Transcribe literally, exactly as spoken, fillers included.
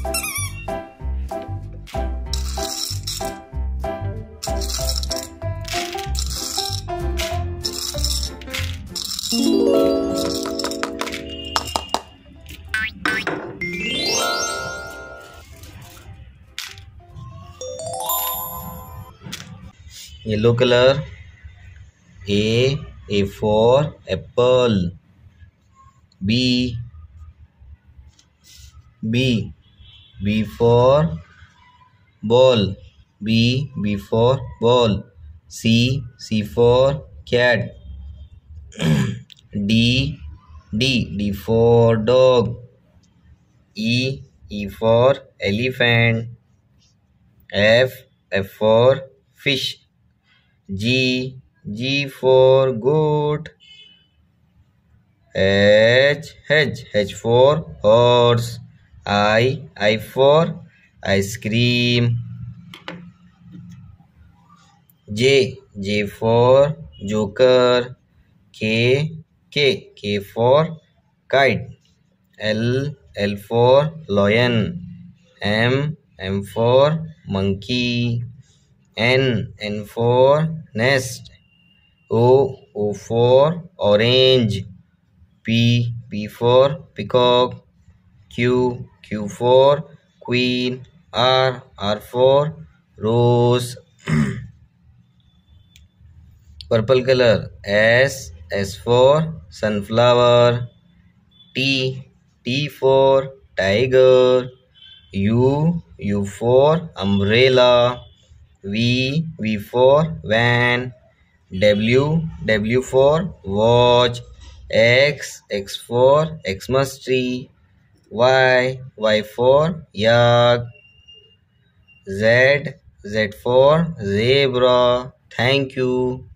Yellow color. A. A for apple. B. B. B for ball. B. B for ball. C. C for cat. D. D. D for dog. E. E for elephant. F. F for fish. G. G for goat. H. H. H for horse. I. I for ice cream. J. J for joker. K. K. K for kite. L. L for lion. M. M for monkey. N. N for nest. O. O for orange. P. P for peacock. Q. Q for queen. R. R for rose. Purple color. S. S for sunflower. T. T for tiger. U. U for umbrella. V. V for van. W. W for watch. X. X for Xmas tree. Y. Y for yak. Z. Z for zebra. Thank you.